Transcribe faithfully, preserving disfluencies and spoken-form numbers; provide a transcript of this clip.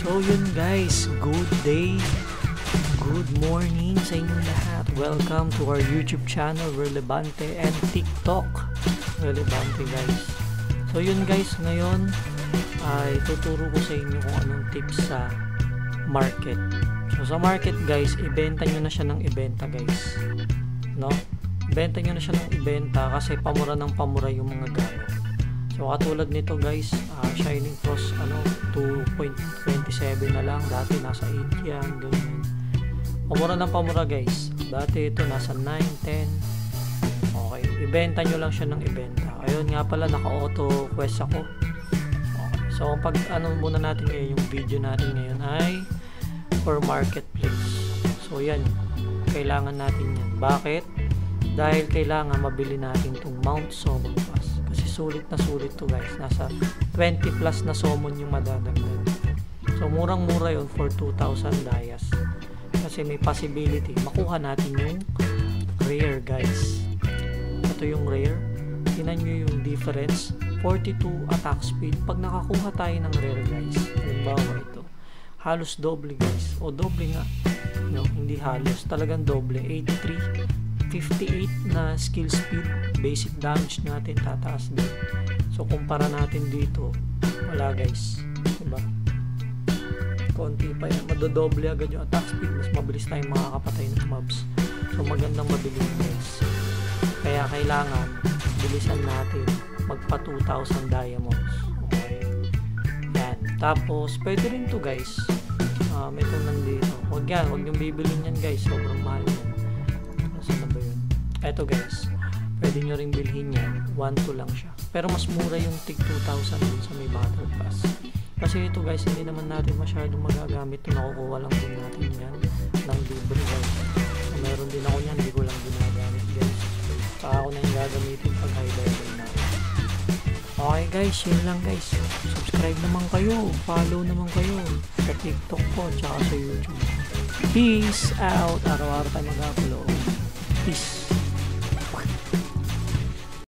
So yun guys, good day, good morning sa inyong lahat. Welcome to our YouTube channel, Relevante, and TikTok, Relevante guys. So yun guys, ngayon ay tuturo ko sa inyo kung anong tips sa market. So sa market guys, ibenta nyo na siya ng ibenta guys, no? Ibenta nyo na siya ng ibenta kasi pamura ng pamura yung mga gamit. So katulad nito guys, uh, Shining Cross ano two point two seven na lang, dati nasa eight yan, ganyan. Pamura ng pamura guys, dati ito nasa nine, ten. Okay, ibenta nyo lang siya ng ibenta. Ayun nga pala, naka-auto quest ako. Okay. So pag ano muna natin ngayon, yung video natin ngayon ay for marketplace. So yan, kailangan natin yan. Bakit? Dahil kailangan mabili natin itong Mount Summon Pass. Kasi sulit na sulit to guys. Nasa twenty plus na summon yung madadagdag. So murang mura yun for two thousand dayas. Kasi may possibility makuha natin yung rare guys. Ito yung rare. Tingnan nyo yung difference. forty-two attack speed. Pag nakakuha tayo ng rare guys, halimbawa ito, halos doble guys. O doble nga. No, hindi halos. Talagang doble. eighty-three, fifty-eight na skill speed. Basic damage natin tataas din. So kumpara natin dito, wala guys, diba? Konti pa yan, madodoble agad yung attack speed, mas mabilis tayong makakapatay ng mobs. So magandang mabilis guys. Kaya kailangan bilisan natin magpa two thousand diamonds. Okay, yan. Tapos pwede rin to guys, um, itong nandito, huwag yan, huwag yung bibilin yan guys, sobrang mahal yan. Saan na ba yun? Eto guys, pwede nyo rin bilhin yan, one two lang siya, pero mas mura yung tig two thousand dun sa may battle pass. Kasi ito guys, hindi naman natin masyadong magagamit ito, nakukuha lang din natin yan ng libre guys. So, meron din ako yan, hindi ko lang ginagamit guys, saka ako na yung gagamitin pag high level na. Okay guys, yun lang guys, subscribe naman kayo, follow naman kayo sa TikTok ko tsaka sa YouTube. Peace out, araw-araw tayo mag-upload. Peace.